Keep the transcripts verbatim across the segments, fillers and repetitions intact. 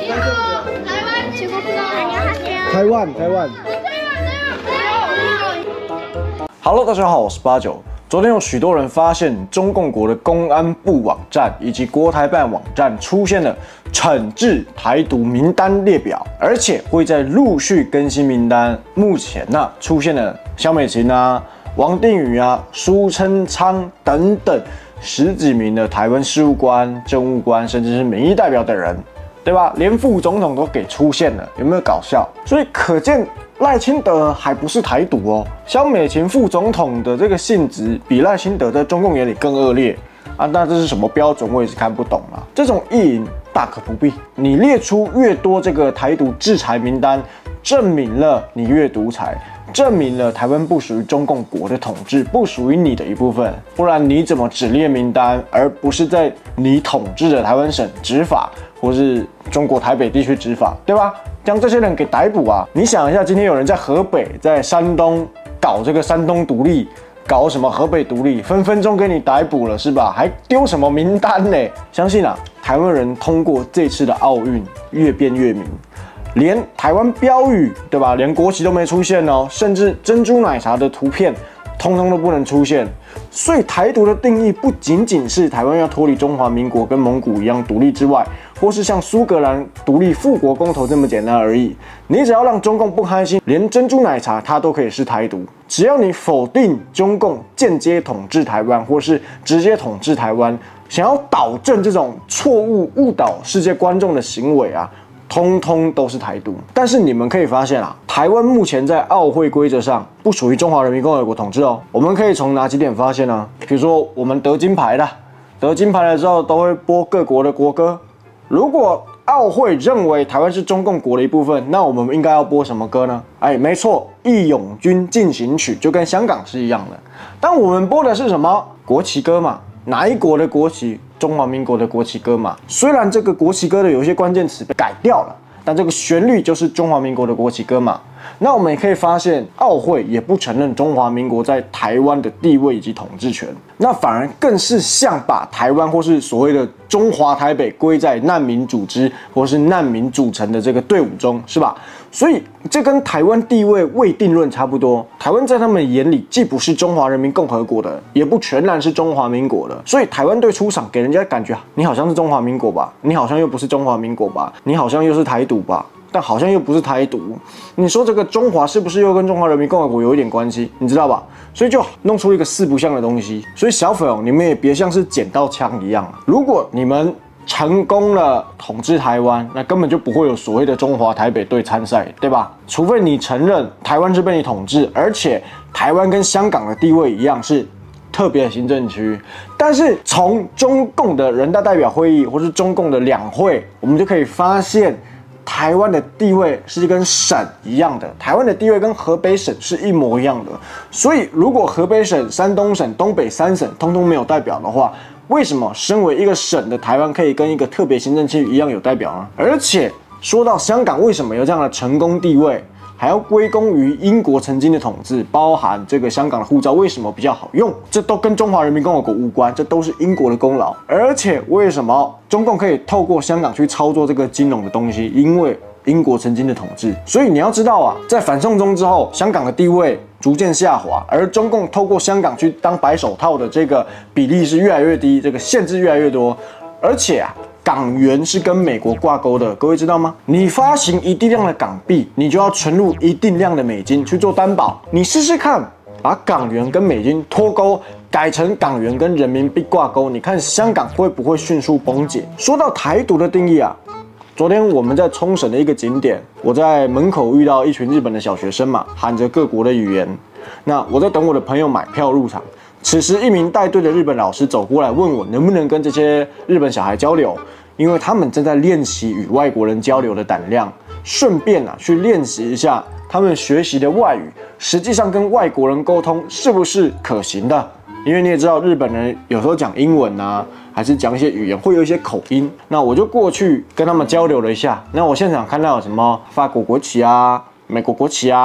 台湾，台湾。Hello， 大家好，我是八九。昨天有许多人发现，中共国的公安部网站以及国台办网站出现了惩治台独名单列表，而且会在陆续更新名单。目前呢、啊，出现了萧美琴啊、王定宇啊、苏贞昌等等十几名的台湾事务官、政务官，甚至是民意代表等人，对吧？连副总统都给出现了，有没有搞笑？所以可见赖清德还不是台独哦。萧美琴副总统的这个性质比赖清德在中共眼里更恶劣啊！那这是什么标准？我也是看不懂啊。这种意淫大可不必。你列出越多这个台独制裁名单，证明了你越独裁。证明了台湾不属于中共国的统治，不属于你的一部分，不然你怎么只列名单，而不是在你统治的台湾省执法，或是中国台北地区执法，对吧？将这些人给逮捕啊！你想一下，今天有人在河北、在山东搞这个山东独立，搞什么河北独立，分分钟给你逮捕了，是吧？还丢什么名单呢？相信啊，台湾人通过这次的奥运越变越明。连台湾标语，对吧？连国旗都没出现哦，甚至珍珠奶茶的图片，通通都不能出现。所以台独的定义不仅仅是台湾要脱离中华民国跟蒙古一样独立之外，或是像苏格兰独立复国公投这么简单而已。你只要让中共不开心，连珍珠奶茶它都可以是台独。只要你否定中共间接统治台湾，或是直接统治台湾，想要导正这种错误误导世界观众的行为啊，通通都是台独。但是你们可以发现啊，台湾目前在奥会规则上不属于中华人民共和国统治哦。我们可以从哪几点发现呢？比如说我们得金牌了，得金牌了之后都会播各国的国歌。如果奥会认为台湾是中共国的一部分，那我们应该要播什么歌呢？哎，没错，《义勇军进行曲》就跟香港是一样的。但我们播的是什么？国旗歌嘛。哪一国的国旗？中华民国的国旗歌嘛。虽然这个国旗歌的有一些关键词被改掉了，但这个旋律就是中华民国的国旗歌嘛。那我们也可以发现，奥会也不承认中华民国在台湾的地位以及统治权，那反而更是像把台湾或是所谓的中华台北归在难民组织或是难民组成的这个队伍中，是吧？所以这跟台湾地位未定论差不多。台湾在他们眼里既不是中华人民共和国的，也不全然是中华民国的。所以台湾队出场给人家感觉，你好像是中华民国吧，你好像又不是中华民国吧，你好像又是台独吧。但好像又不是台独，你说这个中华是不是又跟中华人民共和国有一点关系？你知道吧？所以就弄出一个四不像的东西。所以小粉哦，你们也别像是捡到枪一样。如果你们成功了统治台湾，那根本就不会有所谓的中华台北队参赛，对吧？除非你承认台湾是被你统治，而且台湾跟香港的地位一样是特别行政区。但是从中共的人大代表会议或是中共的两会，我们就可以发现，台湾的地位是跟省一样的，台湾的地位跟河北省是一模一样的。所以，如果河北省、山东省、东北三省通通没有代表的话，为什么身为一个省的台湾可以跟一个特别行政区一样有代表呢？而且说到香港为什么有这样的成功地位，还要归功于英国曾经的统治，包含这个香港的护照为什么比较好用，这都跟中华人民共和国无关，这都是英国的功劳。而且为什么中共可以透过香港去操作这个金融的东西？因为英国曾经的统治。所以你要知道啊，在反送中之后，香港的地位逐渐下滑，而中共透过香港去当白手套的这个比例是越来越低，这个限制越来越多。而且啊，港元是跟美国挂钩的，各位知道吗？你发行一定量的港币，你就要存入一定量的美金去做担保。你试试看，把港元跟美金脱钩，改成港元跟人民币挂钩，你看香港会不会迅速崩解？说到台独的定义啊，昨天我们在冲绳的一个景点，我在门口遇到一群日本的小学生嘛，喊着各国的语言。那我在等我的朋友买票入场。此时，一名带队的日本老师走过来问我能不能跟这些日本小孩交流，因为他们正在练习与外国人交流的胆量，顺便啊去练习一下他们学习的外语，实际上跟外国人沟通是不是可行的？因为你也知道，日本人有时候讲英文啊，还是讲一些语言会有一些口音。那我就过去跟他们交流了一下。那我现场看到有什么法国国旗啊、美国国旗啊。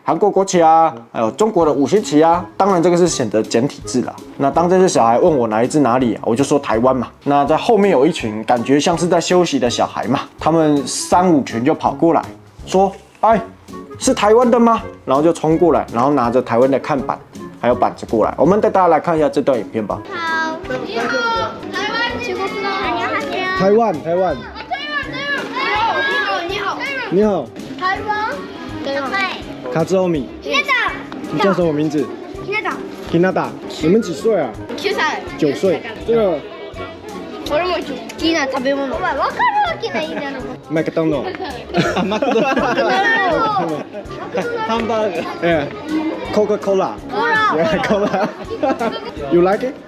韩国国旗啊，还有中国的五星旗啊。当然这个是选择简体字啦。那当这些小孩问我哪一支哪里啊，我就说台湾嘛。那在后面有一群感觉像是在休息的小孩嘛，他们三五群就跑过来说：“哎，是台湾的吗？”然后就冲过来，然后拿着台湾的看板还有板子过来。我们带大家来看一下这段影片吧。 好，你好，台湾，中国的， 台湾，台湾。 你好， 你好， 台湾，台湾， 卡兹欧米。 ひなた， 你叫什么名字？ ひなた， Hinata， 你们几岁啊？ 九歳。 九岁。这个俺も好きな食べ物。お前わかるわけないじゃん。 麦当劳。麦当劳。ハンバーグ。Yeah. Coca-Cola. Cola. Yeah, cola. You like it?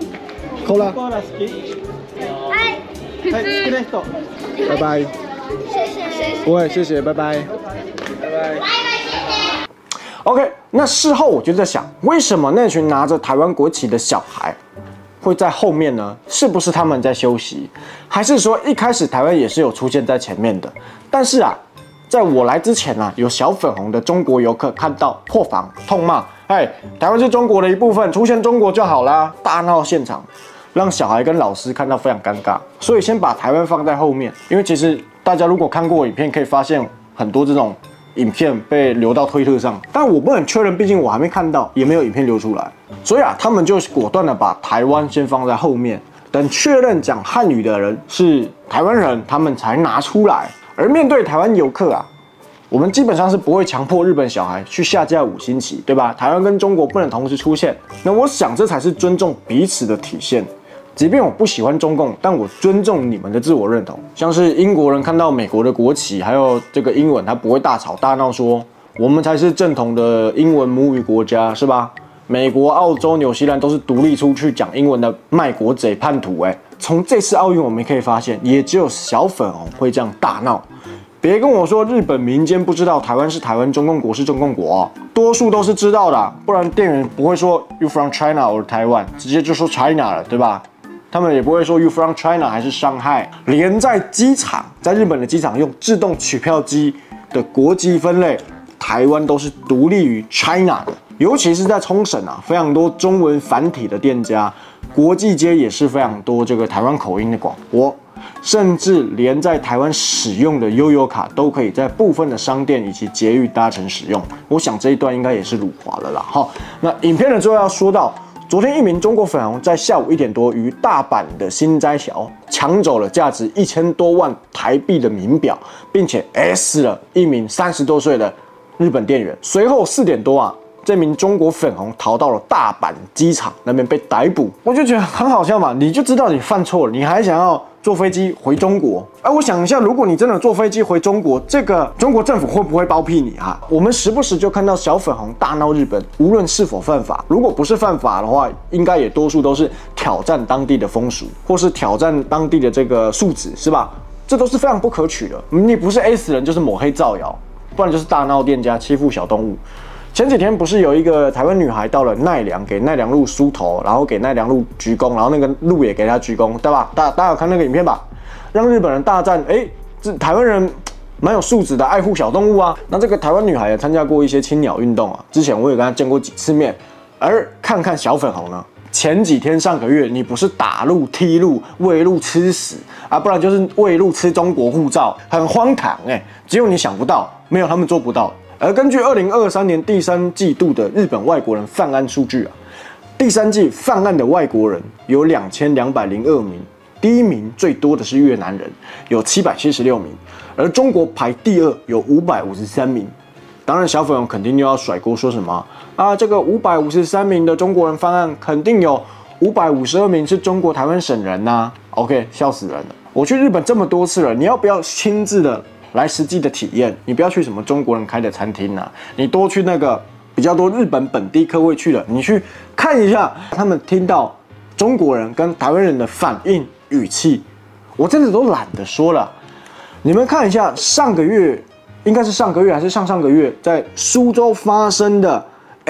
Cola. はい。 はい、好きな人。拜拜。 谢谢。 不会，谢谢，拜拜。拜拜。OK， 那事后我就在想，为什么那群拿着台湾国旗的小孩会在后面呢？是不是他们在休息，还是说一开始台湾也是有出现在前面的？但是啊，在我来之前啊，有小粉红的中国游客看到破防，痛骂：“哎，台湾是中国的一部分，出现中国就好啦！”大闹现场，让小孩跟老师看到非常尴尬。所以先把台湾放在后面，因为其实大家如果看过影片，可以发现很多这种影片被流到推特上，但我不很确认，毕竟我还没看到，也没有影片流出来。所以啊，他们就果断的把台湾先放在后面，等确认讲汉语的人是台湾人，他们才拿出来。而面对台湾游客啊，我们基本上是不会强迫日本小孩去下架五星旗，对吧？台湾跟中国不能同时出现，那我想这才是尊重彼此的体现。即便我不喜欢中共，但我尊重你们的自我认同。像是英国人看到美国的国旗还有这个英文，他不会大吵大闹说我们才是正统的英文母语国家，是吧？美国、澳洲、纽西兰都是独立出去讲英文的卖国贼叛徒。哎，从这次奥运我们可以发现，也只有小粉红会这样大闹。别跟我说日本民间不知道台湾是台湾，中共国是中共国哦，多数都是知道的啊，不然店员不会说 You from China or Taiwan， 直接就说 China 了，对吧？他们也不会说 You from China 还是上海，连在机场，在日本的机场用自动取票机的国籍分类，台湾都是独立于 China 的。尤其是在冲绳啊，非常多中文繁体的店家，国际街也是非常多这个台湾口音的广播，甚至连在台湾使用的悠游卡都可以在部分的商店以及捷运搭乘使用。我想这一段应该也是辱华了啦。好，那影片的最后要说到，昨天一名中国粉红在下午一点多于大阪的心斋桥抢走了价值一千多万台币的名表，并且 S 了一名三十多岁的日本店员。随后四点多啊，这名中国粉红逃到了大阪机场那边被逮捕。我就觉得很好笑嘛，你就知道你犯错了，你还想要坐飞机回中国？哎，我想一下，如果你真的坐飞机回中国，这个中国政府会不会包庇你啊？我们时不时就看到小粉红大闹日本，无论是否犯法，如果不是犯法的话，应该也多数都是挑战当地的风俗，或是挑战当地的这个素质，是吧？这都是非常不可取的。你不是 A 死人，就是抹黑造谣，不然就是大闹店家，欺负小动物。前几天不是有一个台湾女孩到了奈良，给奈良鹿梳头，然后给奈良鹿鞠躬，然后那个鹿也给她鞠躬，对吧？大大家有看那个影片吧？让日本人大赞，哎，这台湾人蛮有素质的，爱护小动物啊。那这个台湾女孩也参加过一些青鸟运动啊，之前我也跟她见过几次面。而看看小粉红呢，前几天上个月你不是打鹿、踢鹿、喂鹿吃屎啊，不然就是喂鹿吃中国护照，很荒唐哎、欸，只有你想不到，没有他们做不到。而根据二零二三年第三季度的日本外国人犯案数据啊，第三季犯案的外国人有两千两百零二名，第一名最多的是越南人，有七百七十六名，而中国排第二，有五百五十三名。当然，小粉红肯定又要甩锅，说什么啊？这个五百五十三名的中国人犯案，肯定有五百五十二名是中国台湾省人呐、啊。OK， 笑死人了！我去日本这么多次了，你要不要亲自的来实际的体验？你不要去什么中国人开的餐厅啊，你多去那个比较多日本本地客位去的，你去看一下他们听到中国人跟台湾人的反应语气，我真的都懒得说了。你们看一下上个月，应该是上个月还是上上个月，在苏州发生的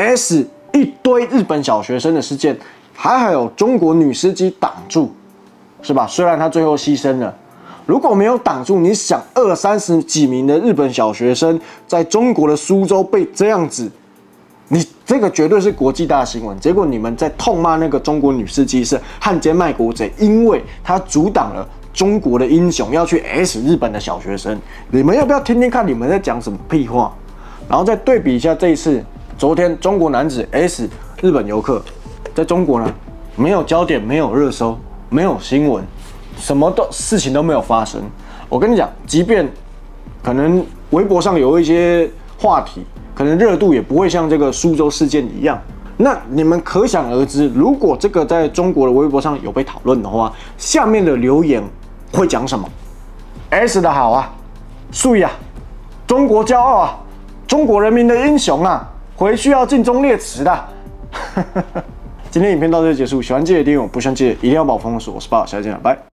S 一堆日本小学生的事件，还还有中国女司机挡住，是吧？虽然她最后牺牲了。 如果没有挡住，你想二三十几名的日本小学生在中国的苏州被这样子，你这个绝对是国际大新闻。结果你们在痛骂那个中国女司机是汉奸卖国贼，因为他阻挡了中国的英雄要去 S 日本的小学生。你们要不要听听看你们在讲什么屁话？然后再对比一下这一次，昨天中国男子 S 日本游客，在中国呢没有焦点，没有热搜，没有新闻。什么都事情都没有发生。我跟你讲，即便可能微博上有一些话题，可能热度也不会像这个苏州事件一样。那你们可想而知，如果这个在中国的微博上有被讨论的话，下面的留言会讲什么 ？S 的好啊，素呀，中国骄傲啊，中国人民的英雄啊，回去要尽忠烈祠的。今天影片到这里结束，喜欢记得订阅我，不喜欢记得一定要把我封锁。我是爸，下次见了，拜。